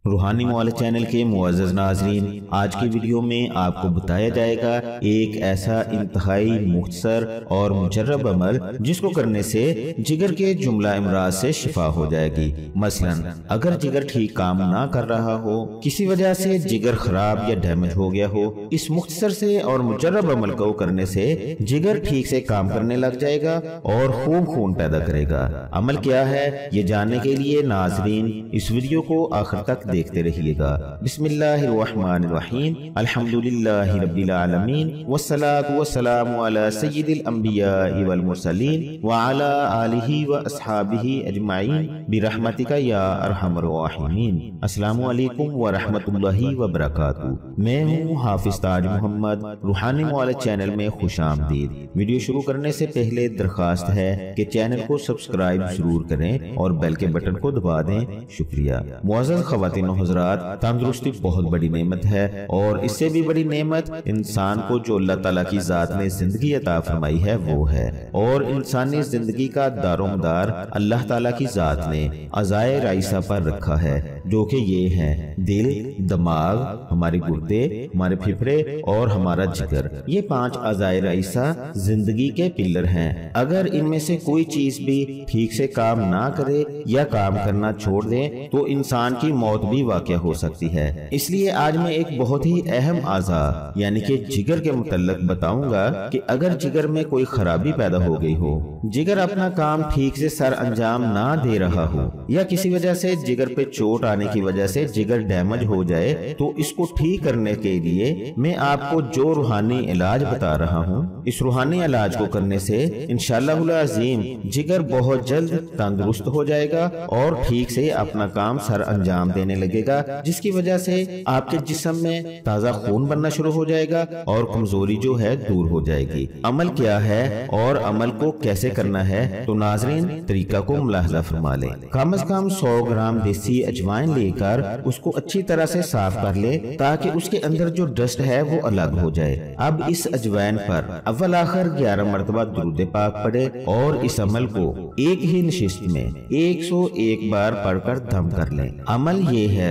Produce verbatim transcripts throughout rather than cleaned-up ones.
रूहानी मौलद चैनल के मुअज़्ज़ज़ नाज़रीन, आज की वीडियो में आपको बताया जाएगा एक ऐसा इंतहाई मुख्तसर और मुजर्रब अमल जिसको करने से जिगर के जुमला इमराज से शिफा हो जाएगी। मसलन अगर जिगर ठीक काम ना कर रहा हो, किसी वजह से जिगर खराब या डैमेज हो गया हो, इस मुख्तसर से और मुजर्रब अमल को करने से जिगर ठीक से काम करने लग जाएगा और खूब खून पैदा करेगा। अमल क्या है ये जानने के लिए नाज़रीन इस वीडियो को आखिर तक देखते रहिएगा। बिस्मिल्लाहिर्रहमानिर्रहीम, अल्हम्दुलिल्लाहि रब्बिल आलमीन, वस्सलातु वस्सलामु अला सय्यिदिल अंबियाइ वल मुरसलीन व अला आलिहि व अस्हाबिहि अजमाइन बिरहमतिका या अरहमर राहिमीन। अस्सलामु अलैकुम व रहमतुल्लाहि व बरकातुहू। मैं हूँ हाफिज ताज मोहम्मद, रूहानी मौलद चैनल में खुशामदीद। वीडियो शुरू करने से पहले दरखास्त है कि चैनल को सब्सक्राइब जरूर करें और बेल के बटन को दबा दें। शुक्रिया। मुअज़्ज़ज़ ख़वातीन और हज़रात, तंदुरुस्ती बहुत बड़ी नेमत है और इससे भी बड़ी नेमत इंसान को जो अल्लाह ताला की जात ने जिंदगी अता फरमाई है वो है। और इंसानी जिंदगी का दारोमदार अल्लाह ताला की जात ने अज़ाए राइसा पर रखा है, जो कि ये हैं दिल, दिमाग, हमारे गुर्दे, हमारे फेफड़े और हमारा जिगर। ये पांच अज़ाए राइसा जिंदगी के पिलर हैं। अगर इनमें से कोई चीज भी ठीक से काम ना करे या काम करना छोड़ दे तो इंसान की मौत भी वाक़या हो सकती है। इसलिए आज मैं एक बहुत ही अहम आज़ा यानी कि जिगर के मुतल्लिक़ बताऊंगा कि अगर जिगर में कोई खराबी पैदा हो गई हो, जिगर अपना काम ठीक से सर अंजाम ना दे रहा हो या किसी वजह से जिगर पे चोट आने की वजह से जिगर डैमेज हो जाए, तो इसको ठीक करने के लिए मैं आपको जो रूहानी इलाज बता रहा हूँ, इस रूहानी इलाज को करने से इंशाअल्लाहुल अज़ीम जिगर बहुत जल्द तंदुरुस्त हो जाएगा और ठीक से अपना काम सर अंजाम देने लगेगा, जिसकी वजह से आपके जिस्म में ताज़ा खून बनना शुरू हो जाएगा और कमजोरी जो है दूर हो जाएगी। अमल क्या है और अमल को कैसे करना है, तो नाज़रीन तरीका को मुलाहजा फरमा लें। कम अज कम सौ ग्राम देसी अजवाइन लेकर उसको अच्छी तरह से साफ कर ले ताकि उसके अंदर जो डस्ट है वो अलग हो जाए। अब इस अजवाइन पर अव्वल आखिर ग्यारह मरतबा दुरूद पाक पढ़े और इस अमल को एक ही नशिस्त में एक सौ एक बार पढ़कर दम कर लें। अमल ये है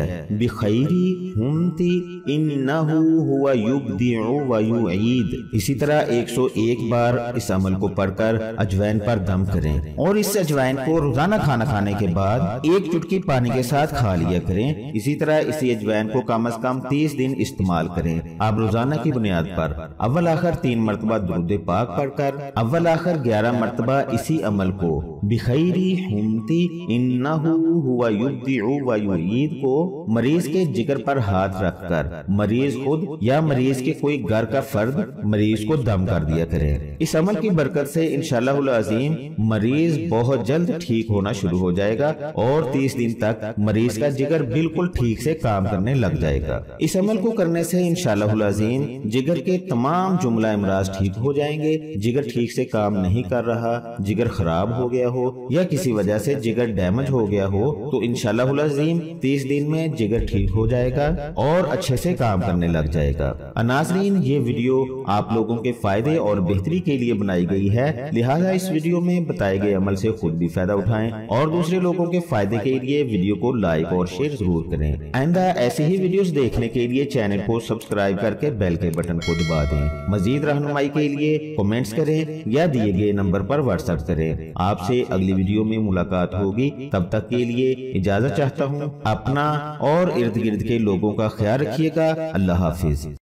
बिखैरी हुमती इन्नहु हुवा युब्दिउ व युईद। इसी तरह एक सौ एक बार इस अमल को पढ़कर अजवाइन पर दम करें और इस अजवाइन को रोजाना खाना खाने के बाद एक चुटकी पानी के साथ खा लिया करें। इसी तरह इसी अजवाइन को कम अज कम तीस दिन इस्तेमाल करें। आप रोजाना की बुनियाद पर अव्वल आखिर तीन मरतबा दुरूद पाक पढ़कर अव्वल आखिर ग्यारह मरतबा इसी अमल को बिखैरी हुमती इन्नहु हुवा युब्दिउ व युईद को मरीज के जिगर पर हाथ रखकर मरीज खुद या मरीज के कोई घर का फर्द मरीज को दम कर दिया करे। इस अमल की बरकत से इंशाअल्लाहुल अज़ीम मरीज बहुत जल्द ठीक होना शुरू हो जाएगा और तीस दिन तक मरीज का जिगर बिल्कुल ठीक से काम करने लग जाएगा। इस अमल को करने से इंशाअल्लाहुल अज़ीम जिगर के तमाम जुमला इमराज ठीक हो जाएंगे। जिगर ठीक से काम नहीं कर रहा, जिगर खराब हो गया हो या किसी वजह से जिगर डैमेज हो गया हो, तो इंशाअल्लाहुल अज़ीम तीस दिन में जिगर ठीक हो जाएगा और अच्छे से काम करने लग जाएगा। नाज़रीन ये वीडियो आप लोगों के फायदे और बेहतरी के लिए बनाई गई है, लिहाजा इस वीडियो में बताए गए अमल से खुद भी फायदा उठाएं और दूसरे लोगों के फायदे के लिए वीडियो को लाइक और शेयर जरूर करें। आइंदा ऐसे ही वीडियोस देखने के लिए चैनल को सब्सक्राइब करके बेल के बटन को दबा दें। मजीद रहनुमाई के लिए कमेंट्स करें या दिए गए नंबर पर व्हाट्सएप करें। आपसे अगली वीडियो में मुलाकात होगी, तब तक के लिए इजाजत चाहता हूँ। अपना और इर्द गिर्द के लोगों का ख्याल रखिएगा। अल्लाह हाफिज।